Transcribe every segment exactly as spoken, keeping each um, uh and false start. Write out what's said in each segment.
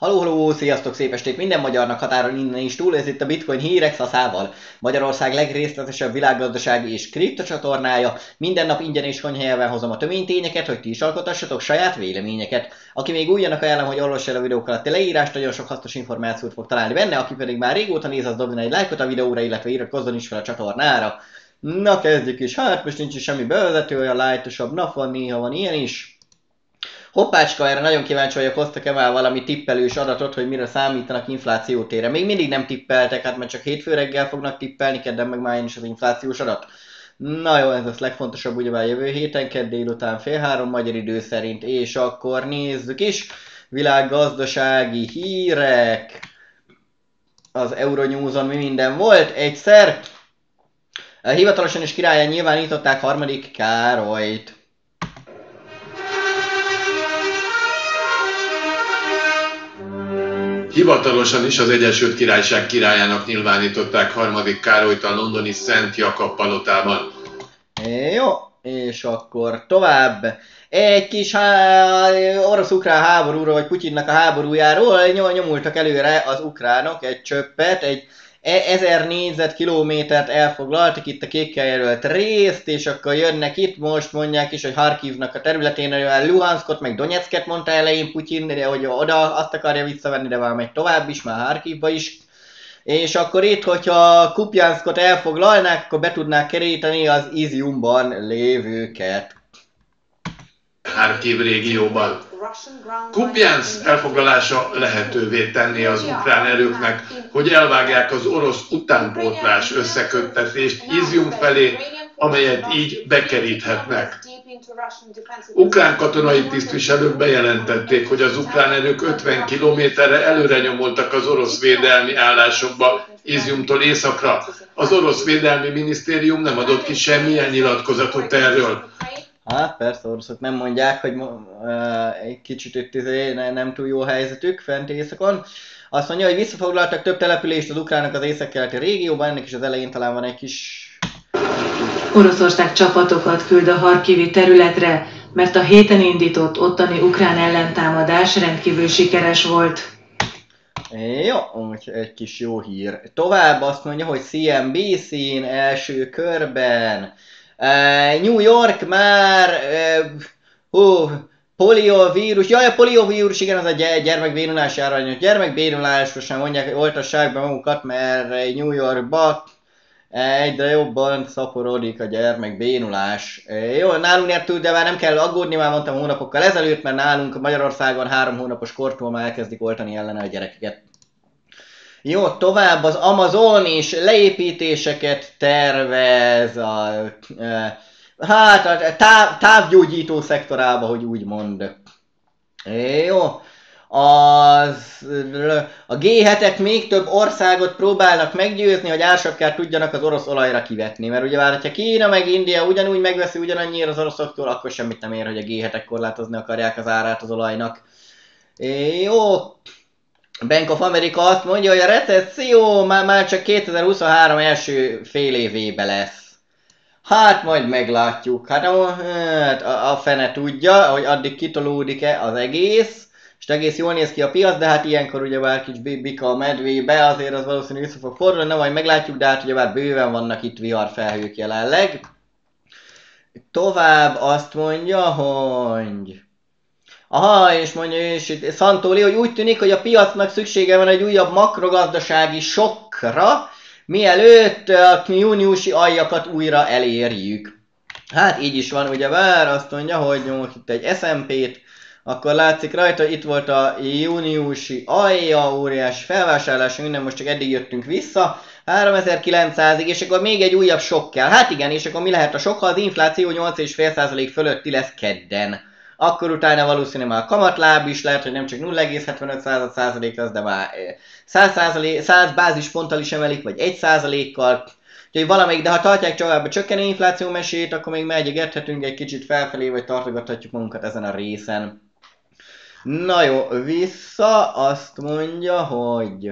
Haló, haló, sziasztok, szép estét minden magyarnak határon innen is túl, ez itt a Bitcoin hírek szaszával. Magyarország legrészletesebb világgazdasági és kriptocsatornája. Minden nap ingyen és konyhelyelven hozom a töménytényeket, hogy ti is alkotassatok saját véleményeket. Aki még újjának ajánlom, hogy olvassa el a videók alatti leírást, nagyon sok hasznos információt fog találni benne, aki pedig már régóta néz, az dobjon egy lájkot a videóra, illetve iratkozzon is fel a csatornára. Na kezdjük is, hát most nincs is semmi bevezető, olyan lightosabb nap van, néha van ilyen is. Hoppácska, erre nagyon kíváncsi vagyok, hoztak-e már valami tippelős adatot, hogy mire számítanak inflációtére. Még mindig nem tippeltek, hát mert csak hétfő reggel fognak tippelni, kedden meg már is az inflációs adat. Na jó, ez az legfontosabb ugyebár jövő héten, kedd délután fél három magyar idő szerint, és akkor nézzük is. Világgazdasági hírek. Az Euronews-on mi minden volt egyszer. Hivatalosan is királlyá nyilvánították harmadik Károlyt. Hivatalosan is az Egyesült Királyság királyának nyilvánították harmadik Károlyt a londoni Szent Jakab palotában. Jó, és akkor tovább. Egy kis há- orosz-ukrán háborúról, vagy Putyinnak a háborújáról nyomultak előre az ukránok egy csöppet, egy ezer négyzetkilométert elfoglaltak itt a kékkel jelölt részt, és akkor jönnek itt, most mondják is, hogy Harkivnak a területén, Luhanskot meg Donetsket mondta elején Putyin, de hogy oda azt akarja visszavenni, de már megy tovább is, már Harkivba is. És akkor itt, hogyha Kupjanskot elfoglalnák, akkor be tudnák keríteni az Iziumban lévőket. Harkiv régióban. Kupjanszk elfoglalása lehetővé tenni az ukrán erőknek, hogy elvágják az orosz utánpótlás összeköttetést Izium felé, amelyet így bekeríthetnek. Ukrán katonai tisztviselők bejelentették, hogy az ukrán erők ötven kilométerre előre nyomultak az orosz védelmi állásokba, Iziumtól északra. Az orosz védelmi minisztérium nem adott ki semmilyen nyilatkozatot erről. Hát persze, oroszok nem mondják, hogy uh, egy kicsit itt izé, ne, nem túl jó helyzetük fent északon. Azt mondja, hogy visszafoglaltak több települést az ukránok az északkeleti régióban, ennek is az elején talán van egy kis... Oroszország csapatokat küld a harkivi területre, mert a héten indított ottani ukrán ellentámadás rendkívül sikeres volt. Jó, úgyhogy egy kis jó hír. Tovább azt mondja, hogy C N B C-n első körben Uh, New York már, uh, uh, poliovírus, jaj, a poliovírus, igen, az a gyermekbénulás járvány. Gyermekbénulásra mondják, hogy oltassák be magukat, mert New Yorkba egyre jobban szaporodik a gyermekbénulás. Uh, jó, nálunk értünk, de már nem kell aggódni, már mondtam hónapokkal ezelőtt, mert nálunk Magyarországon három hónapos kortól már elkezdik oltani ellene a gyerekeket. Jó, tovább az Amazon is leépítéseket tervez a, e, hát a táv, távgyógyító szektorába, hogy úgy mond. Jó, az, a G hetek még több országot próbálnak meggyőzni, hogy ársapkát tudjanak az orosz olajra kivetni, mert ugye már, ha Kína meg India ugyanúgy megveszi ugyanannyira az oroszoktól, akkor semmit nem ér, hogy a G hetek korlátozni akarják az árát az olajnak. Jó. Bank of America azt mondja, hogy a recesszió már, már csak kétezer-huszonhárom első fél évébe lesz. Hát majd meglátjuk. Hát a, a, a fene tudja, hogy addig kitolódik-e az egész. És egész jól néz ki a piac, de hát ilyenkor ugye már kis bika a medvébe, azért az valószínűleg vissza fog fordulni, na majd meglátjuk, de hát ugye már bőven vannak itt viharfelhők jelenleg. Tovább azt mondja, hogy... Aha, és mondja és itt Szantóli, hogy úgy tűnik, hogy a piacnak szüksége van egy újabb makrogazdasági sokkra, mielőtt a júniusi aljakat újra elérjük. Hát így is van, ugye bár azt mondja, hogy nyomok itt egy es and pét, akkor látszik rajta, itt volt a júniusi alja, óriási felvásárlás, minden, most csak eddig jöttünk vissza, háromezer-kilencszázig, és akkor még egy újabb sok kell. Hát igen, és akkor mi lehet a sok, ha az infláció nyolc egész öt százalék fölötti lesz kedden. Akkor utána valószínűleg már a kamatláb is lehet, hogy nem csak nulla egész hetvenöt százalék lesz, de már száz, száz bázisponttal is emelik, vagy egy százalékkal. Úgyhogy valamelyik, de ha tartják tovább a csökkenő infláció mesét, akkor még megyegethetünk egy kicsit felfelé, vagy tartogathatjuk magunkat ezen a részen. Na jó, vissza azt mondja, hogy...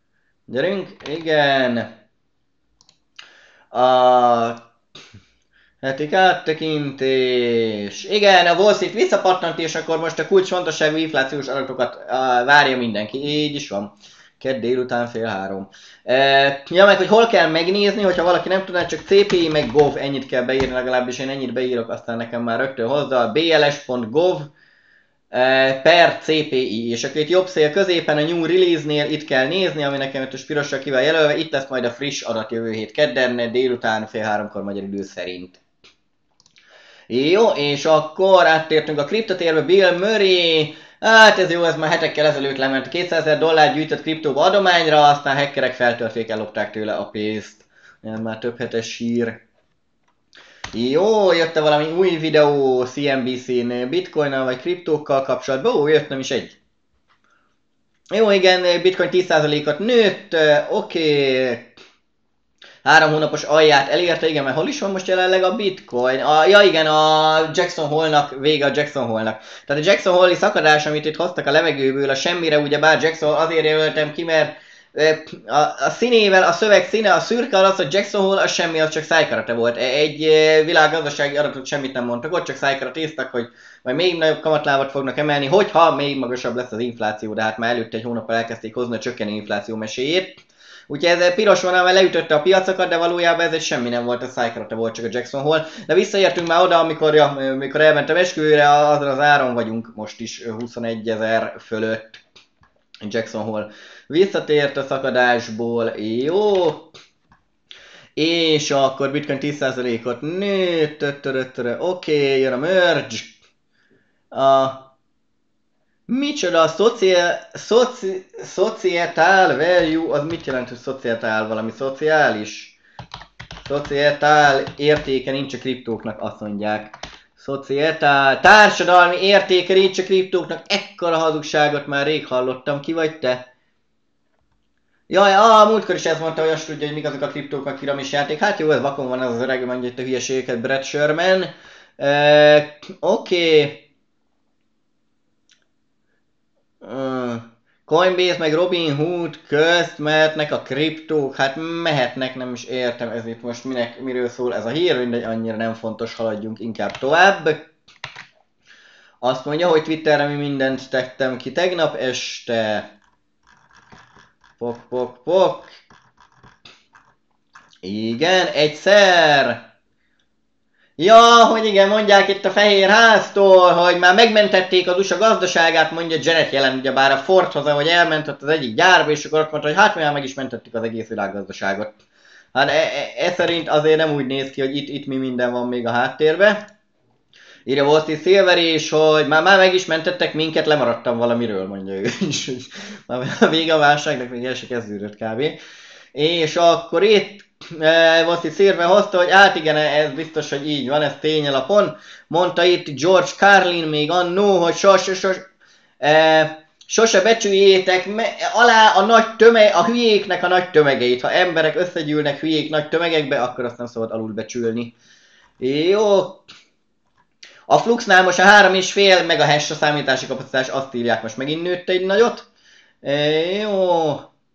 Gyerünk, igen. A... Hetik áttekintés. Igen, a Wall Street visszapattant, és akkor most a kulcsfontosságú inflációs adatokat uh, várja mindenki. Így is van. Kedd délután fél három. Uh, ja, meg hogy hol kell megnézni, hogyha valaki nem tudná, csak cé pé i meg gov, ennyit kell beírni, legalábbis én ennyit beírok, aztán nekem már rögtön hozzá, bé el es pont gov uh, per cé pé i, és akkor itt jobb szél középen a New Release-nél itt kell nézni, ami nekem ötös pirossal ki van jelölve, itt lesz majd a friss adat jövő hét kedden, délután fél háromkor magyar idő szerint. Jó, és akkor áttértünk a kriptotérbe, Bill Murray, hát ez jó, ez már hetekkel ezelőtt lement, kétszázezer dollár gyűjtött kriptóba adományra, aztán hackerek feltörték, ellopták tőle a pénzt. Ez már több hetes hír. Jó, jött valami új videó cé en bé cén bitcoinnal vagy kriptókkal kapcsolatban, ó, jött nem is egy. Jó, igen, bitcoin tíz százalékot nőtt, oké. Okay. Három hónapos alját elérte, igen, mert hol is van most jelenleg a bitcoin? A, ja igen, a Jackson Hole-nak, vége a Jackson Hole-nak. Tehát a Jackson Hole-i szakadás, amit itt hoztak a levegőből, a semmire, ugyebár Jackson Hole azért jelöltem ki, mert a, a színével, a szöveg színe, a szürke az, hogy Jackson Hole, az semmi, az csak szájkarate volt. Egy világgazdasági adatot semmit nem mondtak, ott csak szájkaratéztak, hogy majd még nagyobb kamatlábat fognak emelni, hogyha még magasabb lesz az infláció, de hát már előtte egy hónappal elkezdték hozni a csökkenő infláció meséjét. Úgyhogy ez piros vonal, mert leütötte a piacokat, de valójában ez egy semmi nem volt, a szájkarate volt csak a Jackson Hole. De visszaértünk már oda, amikor, ja, amikor elmentem esküvőre, azon az áron vagyunk most is huszonegyezer fölött. Jackson Hole visszatért a szakadásból, jó. És akkor bitcoin tíz százalékot nőtt, oké, okay, jön a merge. A micsoda a szociál, szoci, szocietál value, az mit jelent, hogy szocietál, valami szociális? Szocietál értéke nincs a kriptóknak, azt mondják. Szocietál, társadalmi értéke nincs a kriptóknak, ekkora hazugságot már rég hallottam, ki vagy te? Jaj, a múltkor is ezt mondta, hogy azt tudja, hogy mik azok a kriptók, a piramis játék. Hát jó, ez vakon van az az öreg, mondja itt a hülyeségeket, Brad Sherman. Uh, Oké. Okay. Uh, Coinbase meg Robinhood közt mehetnek a kriptók, hát mehetnek, nem is értem ez itt most minek, miről szól ez a hír, mindegy, annyira nem fontos, haladjunk inkább tovább. Azt mondja, hogy Twitterre mi mindent tettem ki tegnap este. Pok, pok, pok. Igen, egyszer. Ja, hogy igen, mondják itt a Fehér Háztól, hogy már megmentették az u es á gazdaságát, mondja Janet Yellen, ugyebár a Fordhoz, ahogy elment ott az egyik gyárba, és akkor ott mondta, hogy hát mi már meg is mentettük az egész világgazdaságot. Hát e, e, e szerint azért nem úgy néz ki, hogy itt, itt mi minden van még a háttérben. Írja Wall Street Silver is, hogy már, már meg is mentettek minket, lemaradtam valamiről, mondja ő is. Már a vége a válságnak még el se kezdődött kb. És akkor itt Wall Street Silver hozta, hogy hát igen, ez biztos, hogy így van, ez tényalapon. Mondta itt George Carlin még annó, hogy sose, sose, e, sose becsüljétek me, alá a nagy tömeg, a hülyéknek a nagy tömegeit. Ha emberek összegyűlnek hülyék nagy tömegekbe, akkor azt nem szabad alulbecsülni. Jó. A Fluxnál most a három és fél megahash a számítási kapacitás, azt írják, most megint nőtt egy nagyot. E, jó.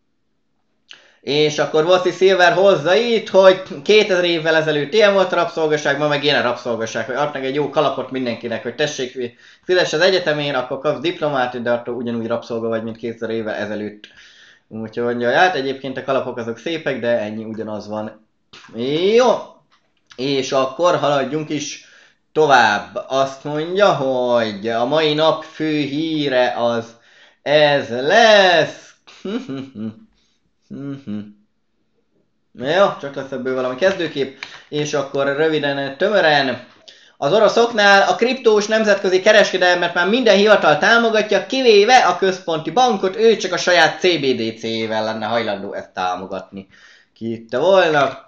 És akkor Wall Street Silver hozza itt, hogy kétezer évvel ezelőtt ilyen volt a rabszolgaság, ma meg ilyen a rabszolgaság, hogy adnak egy jó kalapot mindenkinek, hogy tessék, fizess az egyetemén, akkor kapsz diplomát, de attól ugyanúgy rabszolga vagy, mint kétezer évvel ezelőtt. Úgyhogy mondja, hát egyébként a kalapok azok szépek, de ennyi ugyanaz van. Jó. És akkor haladjunk is tovább. Azt mondja, hogy a mai nap fő híre az ez lesz. Mm-hmm. Jó, csak lesz ebből valami kezdőkép, és akkor röviden, tömören. Az oroszoknál a kriptós nemzetközi kereskedelmet már minden hivatal támogatja, kivéve a központi bankot, ő csak a saját cé bé dé cé-vel lenne hajlandó ezt támogatni. Ki hitte volna.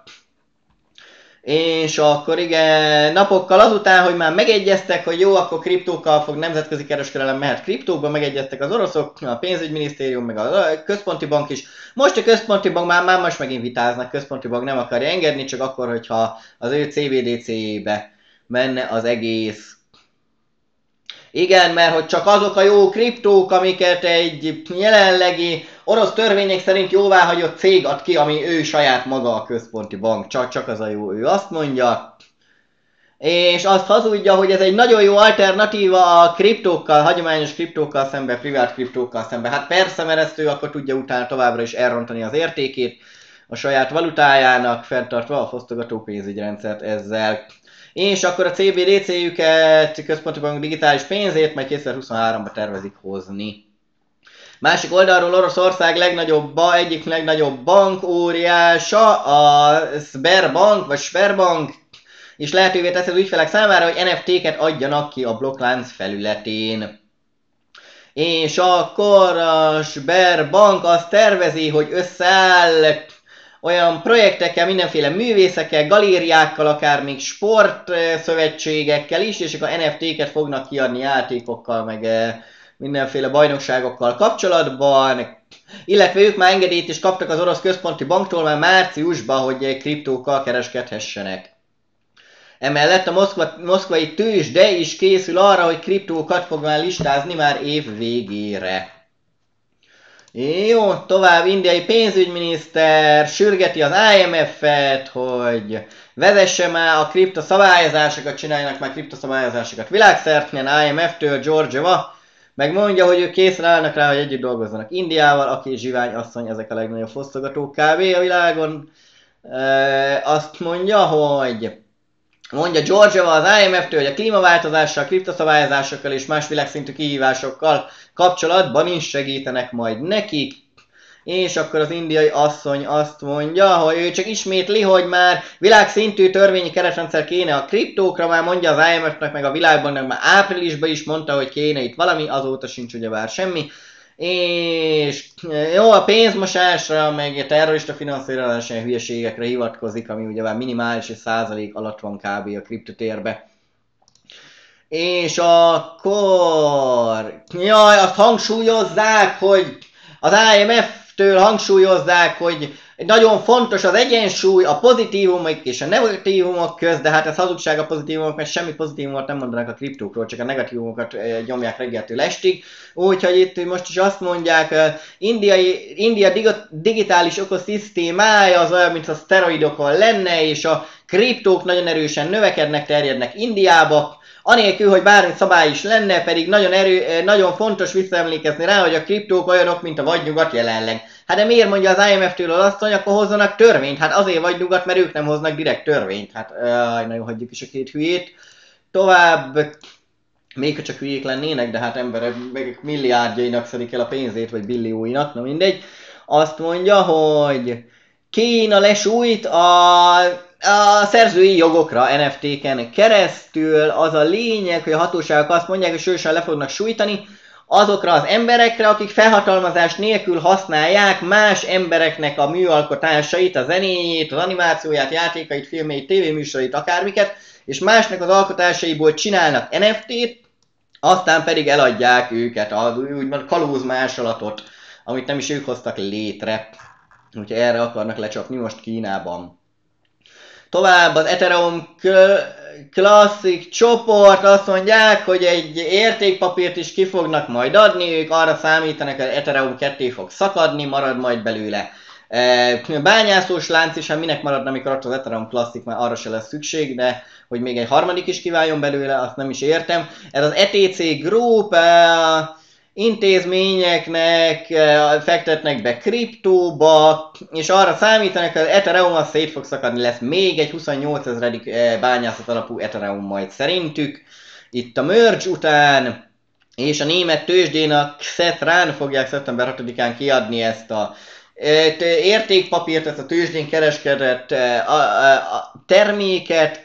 És akkor igen, napokkal azután, hogy már megegyeztek, hogy jó, akkor kriptókkal fog nemzetközi kereskedelem mehet kriptókba, megegyeztek az oroszok, a pénzügyminisztérium, meg a központi bank is. Most a központi bank már, már most megint vitáznak, központi bank nem akarja engedni, csak akkor, hogyha az ő cé bé dé cé-jébe menne az egész. Igen, mert hogy csak azok a jó kriptók, amiket egy jelenlegi orosz törvények szerint jóváhagyott cég ad ki, ami ő saját maga a központi bank. Csak, csak az a jó, ő azt mondja. és azt hazudja, hogy ez egy nagyon jó alternatíva a kriptókkal, hagyományos kriptókkal szemben, privát kriptókkal szemben. Hát persze, mert ezt ő akkor tudja utána továbbra is elrontani az értékét a saját valutájának, fenntartva a fosztogató pénzügyrendszert ezzel. És akkor a cé bé dé cé-jüket, központi bank digitális pénzét majd kétezer-huszonháromba tervezik hozni. Másik oldalról Oroszország legnagyobb, egyik legnagyobb bank óriása, a Sberbank, vagy Sberbank, és lehetővé teszi az ügyfelek számára, hogy en ef té-ket adjanak ki a blokklánc felületén. És akkor a Sberbank azt tervezi, hogy összeáll olyan projektekkel, mindenféle művészekkel, galériákkal, akár még sportszövetségekkel is, és akkor en ef té-ket fognak kiadni játékokkal, meg mindenféle bajnokságokkal kapcsolatban, illetve ők már engedélyt is kaptak az orosz központi banktól már márciusban, hogy kriptókkal kereskedhessenek. Emellett a Moszkva, moszkvai tőzsde is készül arra, hogy kriptókat fog már listázni már év végére. Jó, tovább indiai pénzügyminiszter sürgeti az i em ef-et, hogy vezesse már a kriptoszabályozásokat, csináljanak már kriptoszabályozásokat világszerte, i em ef-től Georgieva megmondja, hogy ők készen állnak rá, hogy együtt dolgozzanak Indiával, aki zsivány asszony, ezek a legnagyobb fosztogatók kb. A világon. E, azt mondja, hogy mondja Georgieva az i em ef-től, hogy a klímaváltozással, kriptoszabályozásokkal és más világszintű kihívásokkal kapcsolatban is segítenek majd nekik. És akkor az indiai asszony azt mondja, hogy ő csak ismétli, hogy már világszintű törvényi keretrendszer kéne a kriptókra, már mondja az i em ef-nek, meg a világban, már áprilisban is mondta, hogy kéne itt valami, azóta sincs ugyebár semmi. És jó, a pénzmosásra, meg terrorista finanszírozásra, hülyeségekre hivatkozik, ami ugyebár minimális és százalék alatt van kb. A kriptotérbe. És akkor... Jaj, azt hangsúlyozzák, hogy az i em ef-től hangsúlyozzák, hogy nagyon fontos az egyensúly a pozitívumok és a negatívumok közt, de hát ez hazugság a pozitívumok, mert semmi pozitívumot nem mondanak a kriptókról, csak a negatívumokat nyomják reggeltől estig. Úgyhogy itt most is azt mondják, indiai, India digitális ökoszisztémája az olyan, mint a szteroidokon lenne, és a kriptók nagyon erősen növekednek, terjednek Indiába, anélkül, hogy bármi szabály is lenne, pedig nagyon, erő, nagyon fontos visszaemlékezni rá, hogy a kriptók olyanok, mint a vadnyugat jelenleg. Hát de miért mondja az i em ef-től az asszony, akkor hozzanak törvényt? Hát azért vadnyugat, mert ők nem hoznak direkt törvényt. Hát aj, nagyon hagyjuk is a két hülyét. Tovább, még ha csak hülyék lennének, de hát emberek meg milliárdjainak szedik el a pénzét, vagy billióinak, na mindegy. Azt mondja, hogy Kína lesújt a... a szerzői jogokra en ef té-ken keresztül. Az a lényeg, hogy a hatóságok azt mondják, hogy sősen le fognak sújtani azokra az emberekre, akik felhatalmazás nélkül használják más embereknek a műalkotásait, a zenéjét, az animációját, játékait, filmjeit, tévéműsorait, akármiket, és másnak az alkotásaiból csinálnak en ef té-t, aztán pedig eladják őket, az úgymond kalózmásolatot, amit nem is ők hoztak létre. Úgyhogy erre akarnak lecsapni most Kínában. Tovább az Ethereum Classic csoport azt mondják, hogy egy értékpapírt is ki fognak majd adni, ők arra számítanak, hogy Ethereum ketté fog szakadni, marad majd belőle bányászós lánc is, hát minek maradna, amikor ott az Ethereum Classic, már arra se lesz szükség, de hogy még egy harmadik is kiváljon belőle, azt nem is értem. Ez az e té cé Group intézményeknek fektetnek be kriptóba, és arra számítanak, hogy az Ethereum az szét fog szakadni, lesz még egy huszonnyolcezeredik bányászat alapú Ethereum majd szerintük, itt a merge után, és a német tőzsdén a Xetrán fogják szeptember hatodikán kiadni ezt a értékpapírt, ezt a tőzsdén kereskedett terméket,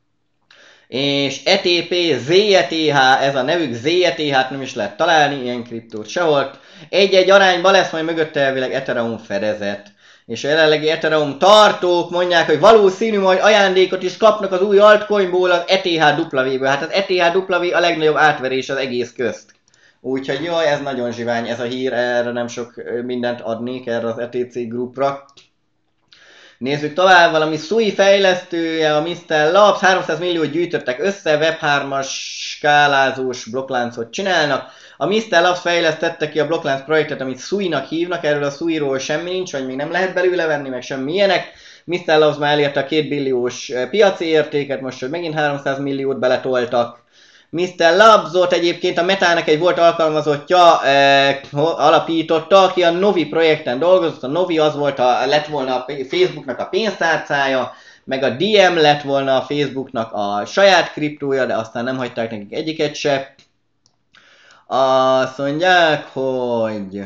és e té pé, zé e té há, ez a nevük, zé e té há-t nem is lehet találni, ilyen kriptót sehol. Egy-egy arányban lesz majd mögötte elvileg Ethereum fedezet. És a jelenlegi Ethereum tartók mondják, hogy valószínű majd ajándékot is kapnak az új altcoinból, az e té há dupla vé-ből. Hát az e té há dupla vé a legnagyobb átverés az egész közt. Úgyhogy jaj, ez nagyon zsivány ez a hír, erre nem sok mindent adnék, erre az e té cé Groupra. Nézzük tovább, valami Sui fejlesztője, a miszter Labs, háromszáz milliót gyűjtöttek össze, web hármas skálázós blokkláncot csinálnak. A miszter Labs fejlesztette ki a blokklánc projektet, amit Sui-nak hívnak, erről a Sui-ról semmi nincs, vagy még nem lehet belőle venni, meg semmi ilyenek. miszter Labs már elérte a két billiós piaci értéket, most hogy megint háromszáz milliót beletoltak. miszter Labsot egyébként a Metának egy volt alkalmazottja eh, alapította, aki a Novi projekten dolgozott. A Novi az volt a, lett volna a Facebooknak a pénztárcája, meg a dé em lett volna a Facebooknak a saját kriptója, de aztán nem hagyták nekik egyiket se. Azt mondják, hogy...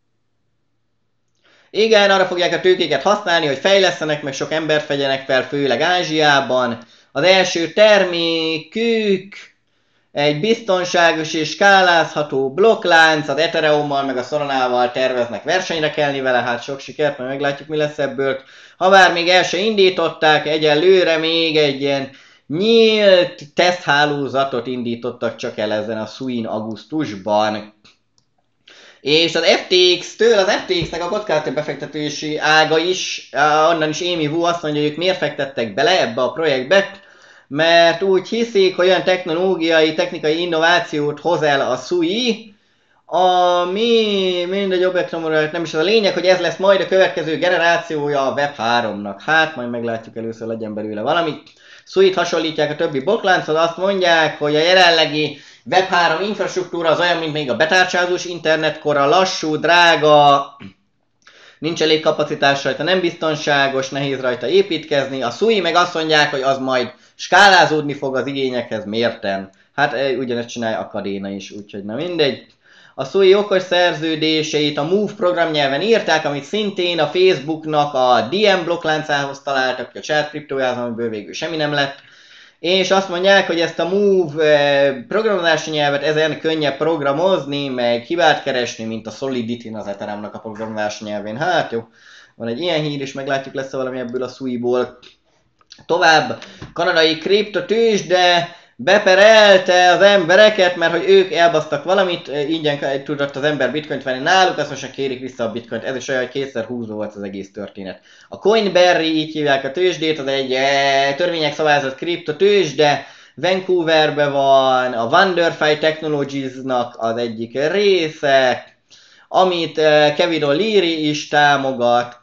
Igen, arra fogják a tőkéket használni, hogy fejlesztenek, meg sok embert vegyenek fel, főleg Ázsiában. Az első termékük egy biztonságos és skálázható blokklánc, az Ethereummal meg a Solanával terveznek versenyre kelni vele, hát sok sikert, majd meglátjuk mi lesz ebből. Ha bár még el se indították, egyelőre még egy ilyen nyílt teszthálózatot indítottak csak el ezen a Suin augusztusban. És az ef té iksz-től, az ef té iksz-nek a kockázati befektetési ága is, onnan is Amy Wu azt mondja, hogy ők miért fektettek bele ebbe a projektbe, mert úgy hiszik, hogy olyan technológiai, technikai innovációt hoz el a Sui, ami mindegy objektumról nem is az a lényeg, hogy ez lesz majd a következő generációja a web háromnak. Hát majd meglátjuk, először legyen belőle valami. Suit hasonlítják a többi blokklánchoz, azt mondják, hogy a jelenlegi web három infrastruktúra az olyan, mint még a betárcsázós internetkora, lassú, drága, nincs elég kapacitás rajta, nem biztonságos, nehéz rajta építkezni. A Sui meg azt mondják, hogy az majd skálázódni fog az igényekhez mérten. Hát ugyanezt csinálja a Kadena is, úgyhogy na mindegy. A Sui okos szerződéseit a Move programnyelven írták, amit szintén a Facebooknak a dé em blokkláncához találtak, a chat kriptójához, amiből végül semmi nem lett. És azt mondják, hogy ezt a Move programozási nyelvet ezen könnyebb programozni, meg hibát keresni, mint a Solidity-n az Ethereumnak a programozási nyelvén. Hát jó, van egy ilyen hír is, meglátjuk, lesz valami ebből a Sui-ból. Tovább, kanadai kriptotőzsde beperelte az embereket, mert hogy ők elbasztak valamit, ingyen tudott az ember bitcoint venni náluk, azt most kérik vissza a bitcoint, ez is olyan, hogy kétszer húzó volt az egész történet. A Coinberry, így hívják a tőzsdét, az egy e, törvények szabályozott kriptotőzsde, Vancouverben van, a Wonderfy Technologies-nak az egyik része, amit e, Kevin O'Leary is támogat,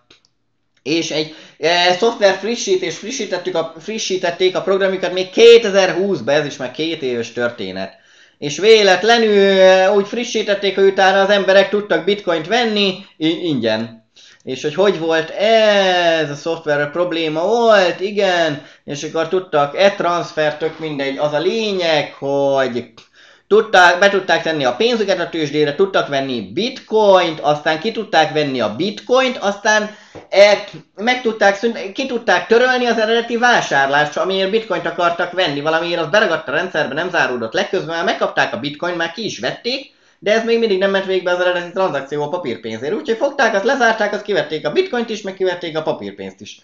és egy e, szoftver frissítés, frissítettük a, frissítették a programjukat még kétezer-húszban, ez is már két éves történet. És véletlenül e, úgy frissítették, hogy utána az emberek tudtak bitcoint venni ingyen. És hogy hogy volt ez, a szoftver probléma volt, igen, és akkor tudtak e-transfer, tök mindegy, az a lényeg, hogy tudták, be tudták tenni a pénzüket a tőzsdére, tudtak venni bitcoint, aztán ki tudták venni a bitcoint, aztán e, meg tudták szünt, ki tudták törölni az eredeti vásárlást, amiért bitcoint akartak venni, valamiért az beragadt a rendszerbe, nem záródott le, közben már megkapták a bitcoint, már ki is vették, de ez még mindig nem ment végbe az eredeti tranzakció a papírpénzért, úgyhogy fogták, azt lezárták, azt kivették a bitcoint is, meg kivették a papírpénzt is.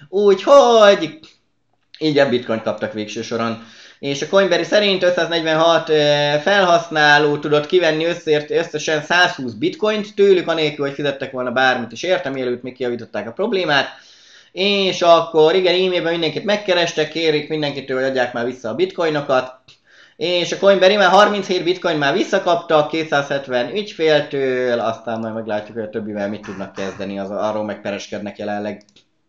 Úgyhogy így a bitcoint kaptak végső soron. És a Coinberry szerint ötszáznegyvenhat felhasználó tudott kivenni összért, összesen százhúsz bitcoint tőlük, anélkül, hogy fizettek volna bármit is érte, mielőtt még kijavították a problémát. És akkor igen, e-mailben mindenkit megkerestek, kérik mindenkitől, hogy adják már vissza a bitcoinokat. És a Coinberry már harminchét bitcoin már visszakaptak, kétszázhetven ügyféltől, aztán majd meglátjuk, hogy a többivel mit tudnak kezdeni, az, arról megpereskednek jelenleg.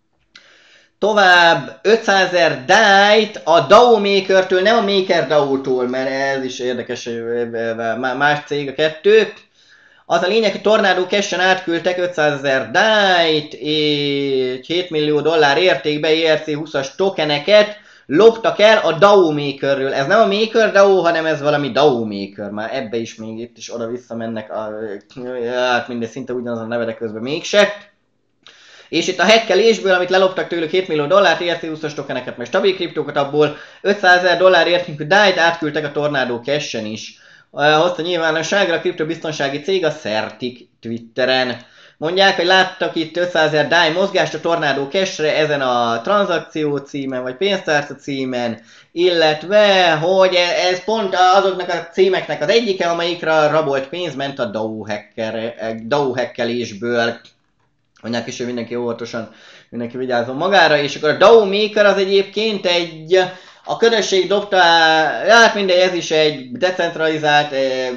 Tovább ötszázezer dájt a dao Maker-től, nem a MakerDAO-tól, mert ez is érdekes, hogy más cég a kettő. Az a lényeg, hogy Tornado Cash-en átküldtek ötszázezer dájt, és hét millió dollár értékbe é er cé húszas tokeneket loptak el a dao Maker-ről. Ez nem a MakerDAO, hanem ez valami dao Maker. Már ebbe is még itt is oda-vissza mennek, a, hát minden szinte ugyanaz a neve, de közben mégse. És itt a hackelésből, amit leloptak tőlük hét millió dollárt, é er cé húszas tokeneket, meg stabil kriptókat, abból ötszázezer dollár értékű dájt átküldtek a Tornado Cash-en is. Hozta nyilvánosságra a kriptobiztonsági cég, a Certic Twitteren. Mondják, hogy láttak itt ötszázezer dáj mozgást a Tornado Cash-re ezen a tranzakció címen, vagy pénztárca címen, illetve, hogy ez pont azoknak a címeknek az egyike, amelyikre rabolt pénz ment a dao, hacker, dao hackelésből. Mondják is, hogy mindenki óvatosan, mindenki vigyázzon magára, és akkor a dé á o Maker az egyébként egy, a közösség dobta, hát mindegy, ez is egy decentralizált,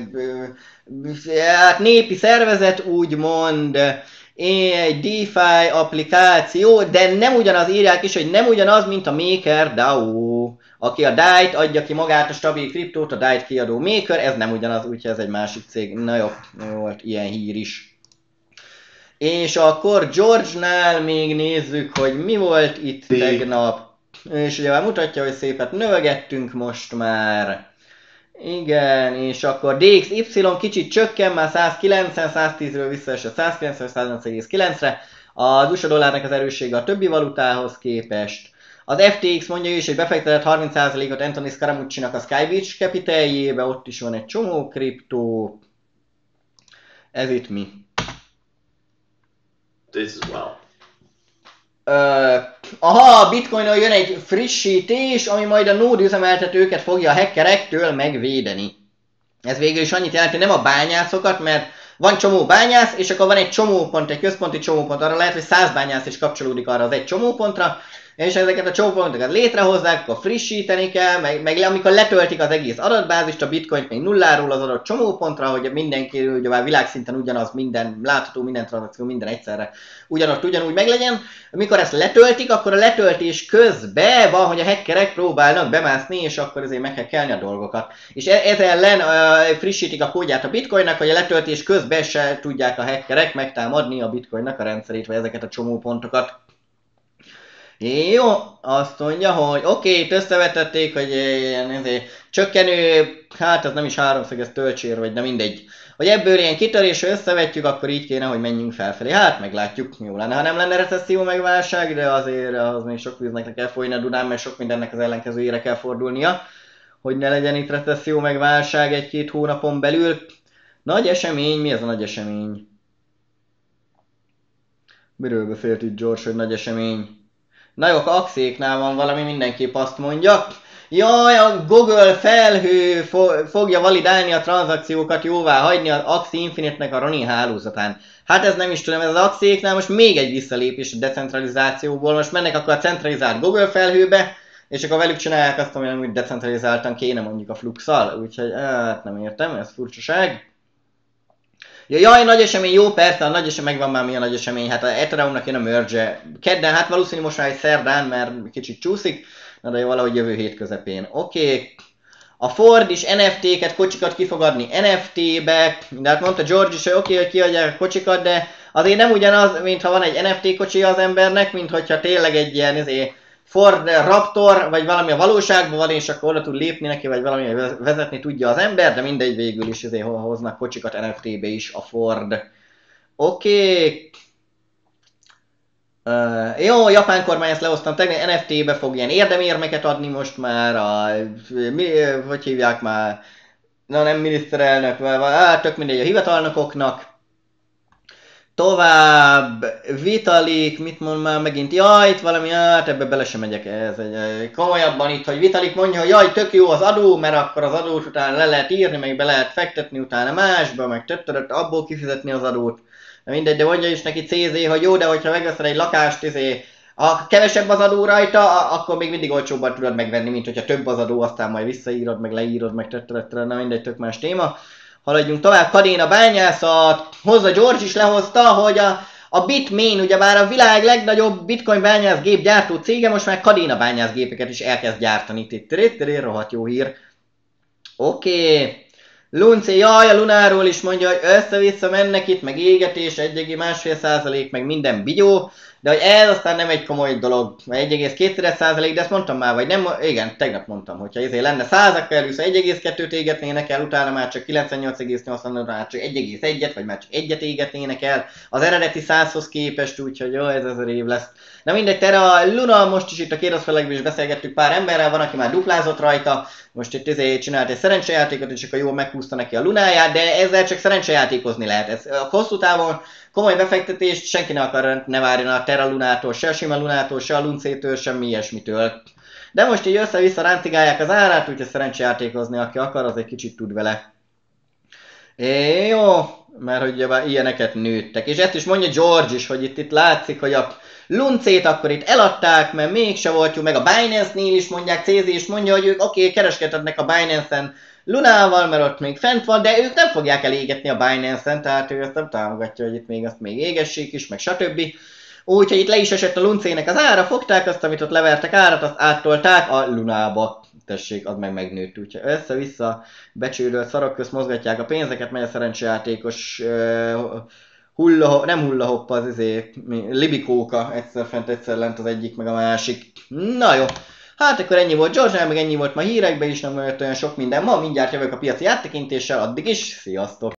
hát népi szervezet, úgymond, egy DeFi applikáció, de nem ugyanaz, írják is, hogy nem ugyanaz, mint a Maker dé á o, aki a dé á i-t adja ki magát, a stabil kriptót, a dé á i-t kiadó Maker, ez nem ugyanaz, úgyhogy ez egy másik cég. Na jó, volt ilyen hír is. És akkor George-nál még nézzük, hogy mi volt itt tegnap. És ugye már mutatja, hogy szépet növegettünk most már. Igen, és akkor dé iksz ipszilon kicsit csökken, már százkilencven, száztízről visszaesett százkilencven, száznyolc egész kilencre. Az u es á dollárnak az erőssége a többi valutához képest. Az ef té iksz mondja is, hogy befektetett harminc százalékot Anthony Scaramucci-nak a Skybeach Capitaljébe, ott is van egy csomó kriptó. Ez itt mi? This as well. Uh, aha, a Bitcoinról jön egy frissítés, ami majd a Node üzemeltetőket fogja a hackerektől megvédeni. Ez végül is annyit jelent, hogy nem a bányászokat, mert van csomó bányász, és akkor van egy csomópont, egy központi csomópont, arra lehet, hogy száz bányász is kapcsolódik arra az egy csomópontra, és ezeket a csomópontokat létrehozzák, akkor frissíteni kell, meg, meg amikor letöltik az egész adatbázist, a Bitcoint még nulláról az adott csomópontra, hogy mindenki, ugye már világszinten ugyanaz, minden látható, minden tranzakció, minden egyszerre ugyanott, ugyanúgy meglegyen. Amikor ezt letöltik, akkor a letöltés közben van, hogy a hackerek próbálnak bemászni, és akkor ezért meghackelni a dolgokat. És ez ellen uh, frissítik a kódját a Bitcoinnak, hogy a letöltés közben se tudják a hackerek megtámadni a Bitcoinnak a rendszerét, vagy ezeket a csomópontokat. Jó, azt mondja, hogy oké, okay, összevetették, hogy ilyen ezért, csökkenő, hát ez nem is háromszög, ez töltsér, vagy de mindegy. Hogy ebből ilyen kitörésre összevetjük, akkor így kéne, hogy menjünk felfelé. Hát meglátjuk, jó lenne, ha nem lenne recesszió meg válság, de azért az még sok víznek kell folyni a Dunán, mert sok mindennek az ellenkezőjére kell fordulnia, hogy ne legyen itt recesszió meg válság egy-két hónapon belül. Nagy esemény, mi ez a nagy esemény? Miről beszélt itt George, hogy nagy esemény? Na jó, a Axiéknál van valami, mindenképp azt mondja. Jaj, a Google felhő fo- fogja validálni a tranzakciókat, jóvá hagyni az Axie Infinite-nek a Ronin hálózatán. Hát ez nem is tudom, ez az Axiéknál most még egy visszalépés a decentralizációból. Most mennek akkor a centralizált Google felhőbe, és akkor velük csinálják azt, ami úgy decentralizáltan kéne mondjuk a Fluxal. Úgyhogy hát nem értem, ez furcsaság. Ja, jaj, nagy esemény, jó persze, a nagy esemény, megvan már mi a nagy esemény, hát a Ethereumnak jön a merge kedden, hát valószínű most már egy szerdán, mert kicsit csúszik, na de jó, valahogy jövő hét közepén. Oké, okay. A Ford is en ef té-ket, kocsikat ki fog adni en ef té-be, de hát mondta George is, hogy oké, okay, hogy kiadják a kocsikat, de azért nem ugyanaz, mintha van egy en ef té kocsi az embernek, mint hogyha tényleg egy ilyen azért Ford Raptor, vagy valami a valóságban van, és akkor oda tud lépni neki, vagy valami vezetni tudja az ember, de mindegy, végül is azért hoznak kocsikat en ef té-be is a Ford. Oké. Okay. Uh, jó, a japán kormány ezt lehoztam tegnap, en ef té-be fog ilyen érdemérmeket adni most már, a, mi, hogy hívják már, na nem miniszterelnök, hát tök mindegy a hivatalnokoknak. Tovább, Vitalik, mit mond már megint, jaj, itt valami, hát ebbe bele sem megyek, ez egy komolyabban itt, hogy Vitalik mondja, hogy jaj, tök jó az adó, mert akkor az adót utána le lehet írni, meg be lehet fektetni utána másba, meg töttörött abból kifizetni az adót. De mindegy, de mondja is neki cé zé, hogy jó, de hogyha megveszel egy lakást, izé, ha kevesebb az adó rajta, akkor még mindig olcsóbban tudod megvenni, mint hogyha több az adó, aztán majd visszaírod, meg leírod, meg töttöröttre, na mindegy, tök más téma. Haladjunk tovább, Kadena bányászat, hozza George is lehozta, hogy a, a Bitmain, ugyebár a világ legnagyobb bitcoin bányászgép gyártó cége, most már Kadena bányászgépeket is elkezd gyártani. Itt rohadt jó hír. Oké. Okay. Lunci, jaj, a Lunáról is mondja, hogy össze-vissza mennek itt, meg égetés, egy egész másfél százalék, meg minden bigyó, de hogy ez aztán nem egy komoly dolog, egy egész két százalék, de ezt mondtam már, vagy nem, igen, tegnap mondtam, hogyha ezért lenne százakkal először egy egész kettőt égetnének el, utána már csak kilencvennyolc egész nyolcvan, már csak egy egész egyet, vagy már csak egyet égetnének el, az eredeti százhoz képest, úgyhogy jó, ez ezer év lesz. Na mindegy, tere a Luna, most is itt a kérdezfelekben is beszélgettük pár emberrel, van, aki már duplázott rajta, most itt ezért csinált egy szerencsejátékot, és akkor jól meghúzta neki a Lunáját, de ezzel csak szerencsejátékozni lehet. Ez a hosszú távon komoly befektetést senki ne akar, ne várjon a Terra Lunától, se a sima Lunától, se a Luncétől, semmi ilyesmitől. De most így össze-vissza ráncigálják az árát, úgyhogy szerencsejátékozni, aki akar, az egy kicsit tud vele. É, jó, mert hogy ugye ilyeneket nőttek. És ezt is mondja George is, hogy itt, itt látszik, hogy a Luncét akkor itt eladták, mert mégse volt jó, meg a Binance-nél is mondják, cé zé is mondja, hogy ők oké, okay, kereskedhetnek a Binance-en Lunával, mert ott még fent van, de ők nem fogják elégetni a Binance-en, tehát ő ezt nem támogatja, hogy itt még azt még égessék is, meg stb. Úgyhogy itt le is esett a Luncének az ára, fogták azt, amit ott levertek árat, azt áttolták a Lunába. Tessék, az meg megnőtt, úgyhogy össze-vissza becsődölt szarok közt mozgatják a pénzeket, megy a szerencsejátékos uh, hulla, nem hullahoppa, az izé, libikóka, egyszer fent, egyszer lent az egyik, meg a másik. Na jó, hát akkor ennyi volt George-nál, meg ennyi volt ma hírekben is, nem volt olyan sok minden ma, mindjárt jövök a piaci áttekintéssel, addig is, sziasztok!